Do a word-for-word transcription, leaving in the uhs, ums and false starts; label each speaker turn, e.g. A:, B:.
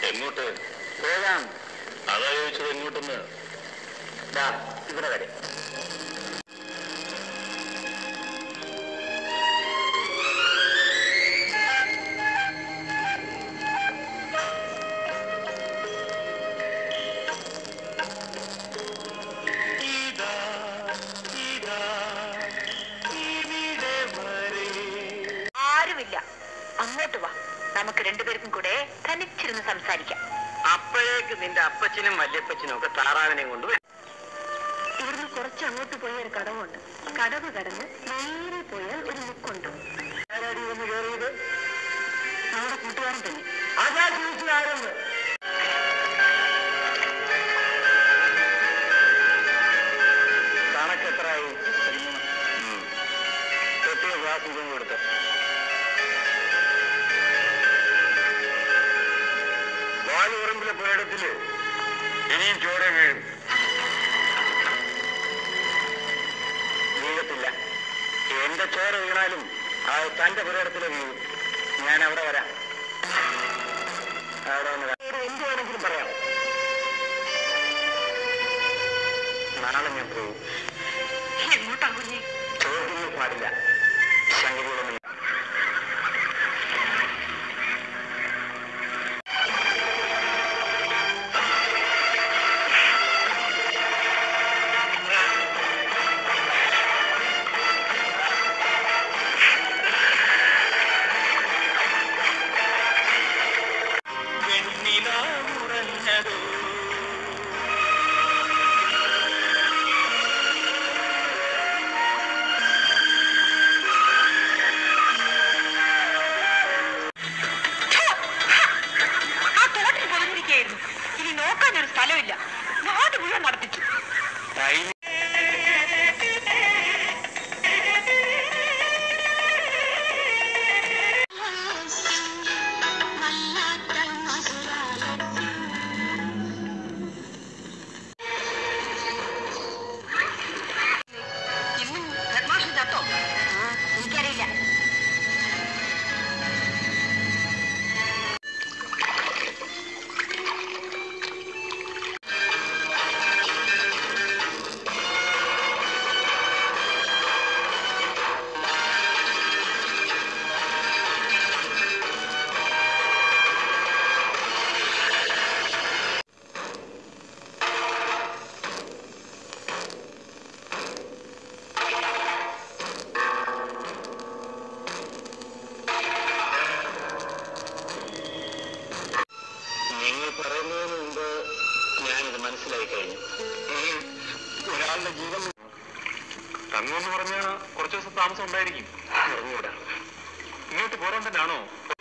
A: എങ്ങോട്ട് പോകാം? അതാ ചോദിച്ചത്, എങ്ങോട്ടെന്ന്? ഇവിടെ വരെ.
B: ആരുമില്ല, അങ്ങോട്ട് വാ. നമുക്ക് രണ്ടുപേർക്കും കൂടെ തനിച്ചിരുന്ന് സംസാരിക്കാം.
A: അപ്പോഴേക്ക് നിന്റെ അപ്പച്ചനും വല്യപ്പച്ചനും ഒക്കെ താറാവിനെയും കൊണ്ട്
B: ഇവിടുന്ന് കുറച്ച് അങ്ങോട്ട് പോയ ഒരു കടവുണ്ട്. കടവ് കടന്ന് നേരെ പോയാൽ ഒരു മുക്കുണ്ട്.
A: വന്ന് കയറിയത്
B: നമ്മുടെ കൂട്ടുകാരൻ തന്നെ.
A: അതാ ചോദിച്ചതാരെന്ന്. കണക്കെത്രായി? തെറ്റിയ ക്ലാസ് ഇതും കൊടുത്ത് വാലുപറമ്പിലെ പുരയിടത്തില് ഇനിയും ചോര വീഴും. വീഴത്തില്ല. എന്റെ ചോര വീണാലും ആ തന്റെ പുരയിടത്തില് വീഴും. ഞാൻ അവിടെ വരാം. അവിടെ വന്ന് എന്ത് വേണമെങ്കിലും പറയാം. നാളെ ഞാൻ പോകും.
B: എങ്ങോട്ടാ കുഞ്ഞേ?
A: ചോദ്യങ്ങൾ പാടില്ല, സംഗതികളൊന്നും.
B: ഇനി നോക്കാനൊരു സ്ഥലമില്ല. നാട് മുഴുവൻ നടത്തിച്ചു. ഇന്നും ഹെഡ്മാസ്റ്റർ ചത്തോ? എനിക്കറിയില്ല.
A: പറയുന്നതിന് മുമ്പ് ഞാനിത് മനസ്സിലായി കഴിഞ്ഞു. ഒരാളുടെ ജീവൻ തങ്ങുമെന്ന് പറഞ്ഞാൽ കുറച്ചു ദിവസം താമസം ഉണ്ടായിരിക്കും. അറിഞ്ഞൂടാ. ഇങ്ങോട്ട് പോരാൻ തന്നെയാണോ